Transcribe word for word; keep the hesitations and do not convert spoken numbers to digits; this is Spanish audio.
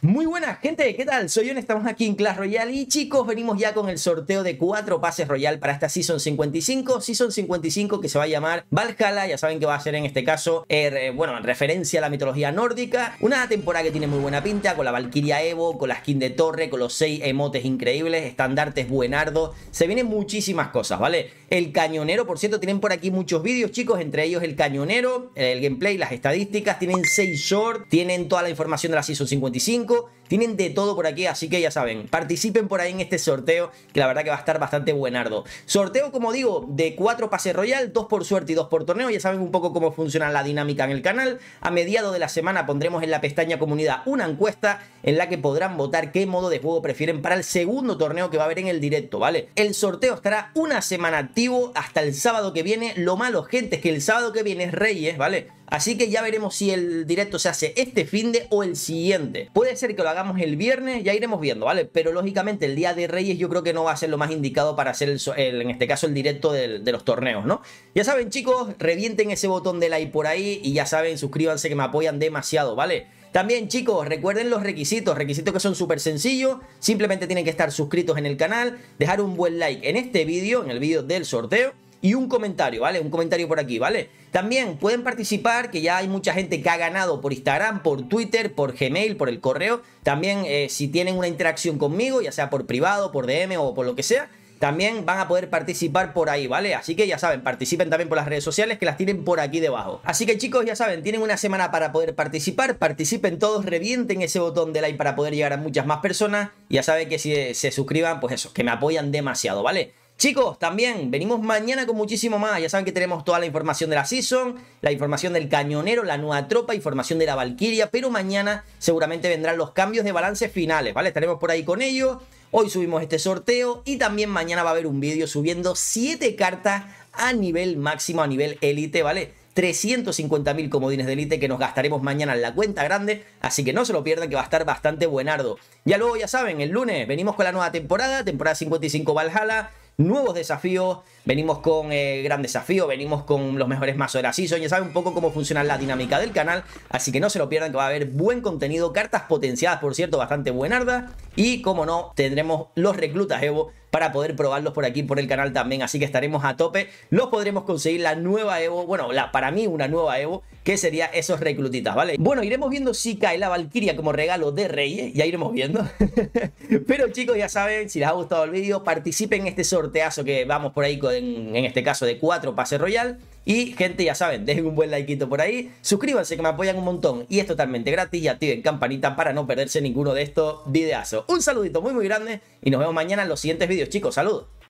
Muy buena gente, ¿qué tal? Soy Ion, estamos aquí en Clash Royale y chicos, venimos ya con el sorteo de cuatro pases Royal para esta Season cincuenta y cinco, Season cincuenta y cinco que se va a llamar Valhalla, ya saben que va a ser en este caso, eh, bueno, en referencia a la mitología nórdica, una temporada que tiene muy buena pinta, con la Valkyria Evo, con la skin de torre, con los seis emotes increíbles, estandartes buenardo, se vienen muchísimas cosas, ¿vale? El cañonero, por cierto, tienen por aquí muchos vídeos, chicos, entre ellos el cañonero, el gameplay, las estadísticas, tienen seis shorts, tienen toda la información de la Season cincuenta y cinco, tienen de todo por aquí, así que ya saben, participen por ahí en este sorteo, que la verdad que va a estar bastante buenardo. Sorteo, como digo, de cuatro pases Royal, dos por suerte y dos por torneo, ya saben un poco cómo funciona la dinámica en el canal. A mediados de la semana pondremos en la pestaña comunidad una encuesta en la que podrán votar qué modo de juego prefieren para el segundo torneo que va a haber en el directo, ¿vale? El sorteo estará una semana activo hasta el sábado que viene. Lo malo, gente, es que el sábado que viene es Reyes, ¿vale? Así que ya veremos si el directo se hace este finde o el siguiente. Puede ser que lo hagamos el viernes, ya iremos viendo, ¿vale? Pero lógicamente el día de Reyes yo creo que no va a ser lo más indicado para hacer, el, el, en este caso, el directo del, de los torneos, ¿no? Ya saben, chicos, revienten ese botón de like por ahí y ya saben, suscríbanse que me apoyan demasiado, ¿vale? También, chicos, recuerden los requisitos, requisitos que son súper sencillos, simplemente tienen que estar suscritos en el canal, dejar un buen like en este vídeo, en el vídeo del sorteo, y un comentario, ¿vale? Un comentario por aquí, ¿vale? También pueden participar, que ya hay mucha gente que ha ganado por Instagram, por Twitter, por Gmail, por el correo. También eh, si tienen una interacción conmigo, ya sea por privado, por D M o por lo que sea, también van a poder participar por ahí, ¿vale? Así que ya saben, participen también por las redes sociales que las tienen por aquí debajo. Así que chicos, ya saben, tienen una semana para poder participar, participen todos, revienten ese botón de like para poder llegar a muchas más personas. Y ya saben que si se suscriban, pues eso, que me apoyan demasiado, ¿vale? Chicos, también venimos mañana con muchísimo más. Ya saben que tenemos toda la información de la Season, la información del cañonero, la nueva tropa, información de la Valkyria, pero mañana seguramente vendrán los cambios de balance finales, ¿vale? Estaremos por ahí con ellos. Hoy subimos este sorteo y también mañana va a haber un vídeo subiendo siete cartas a nivel máximo, a nivel élite, ¿vale? trescientos cincuenta mil comodines de élite que nos gastaremos mañana en la cuenta grande, así que no se lo pierdan, que va a estar bastante buenardo. Ya luego, ya saben, el lunes venimos con la nueva temporada, temporada cincuenta y cinco Valhalla, nuevos desafíos, venimos con eh, gran desafío, venimos con los mejores mazos de la Season, ya saben un poco cómo funciona la dinámica del canal, así que no se lo pierdan, que va a haber buen contenido, cartas potenciadas, por cierto, bastante buenardas, y como no, tendremos los reclutas Evo para poder probarlos por aquí, por el canal también, así que estaremos a tope. Los podremos conseguir la nueva Evo, bueno, la, para mí una nueva Evo, que sería esos reclutitas, ¿vale? Bueno, iremos viendo si cae la Valkyria como regalo de Reyes, ya iremos viendo. Pero chicos, ya saben, si les ha gustado el vídeo, participen en este sorteazo que vamos por ahí con, en este caso, de cuatro pases Royal. Y gente, ya saben, dejen un buen likeito por ahí, suscríbanse que me apoyan un montón y es totalmente gratis, y activen campanita para no perderse ninguno de estos videazos. Un saludito muy muy grande y nos vemos mañana en los siguientes vídeos, chicos, saludos.